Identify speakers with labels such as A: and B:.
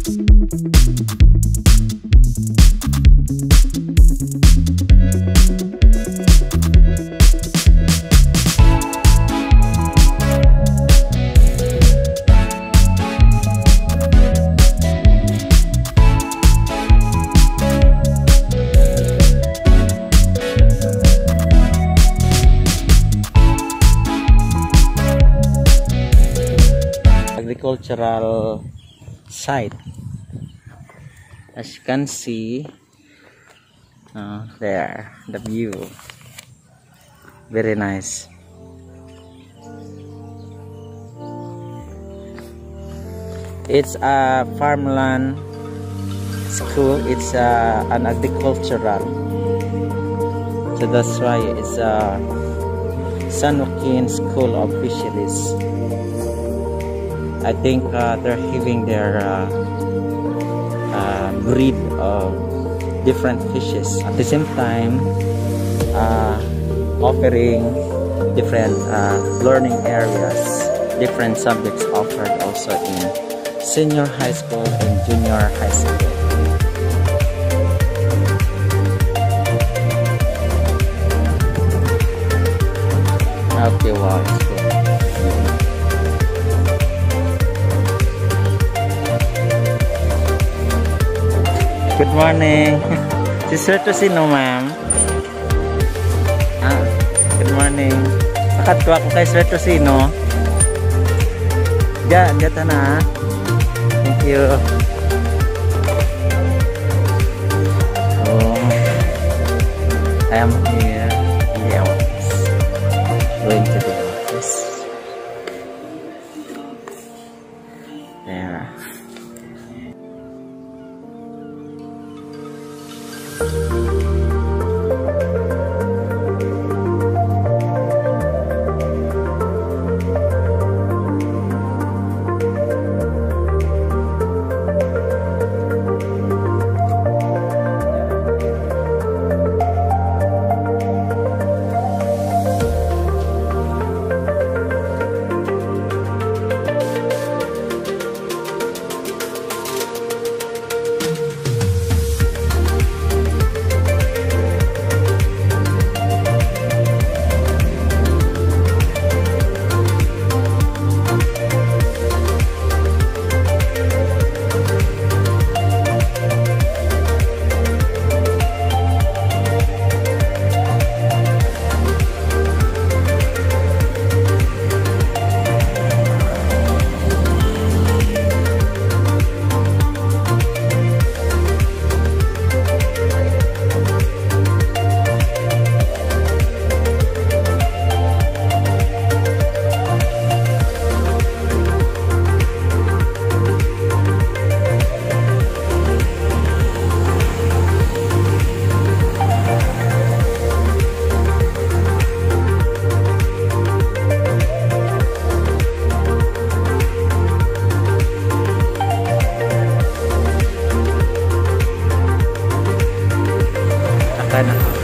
A: Agricultural site, as you can see there, the view very nice. It's a farmland school. It's an agricultural, so that's why it's a San Joaquin School of Fisheries. I think they're having their breed of different fishes. At the same time, offering different learning areas, different subjects offered also in senior high school and junior high school. Okay, wow, it's cool. Good morning. Si Sweto sino, ma'am? Good morning. Nakatwa ko kay Sweto sino. Diyan na. Thank you. Oh, I am here in the office. Going to the office. There. Sana.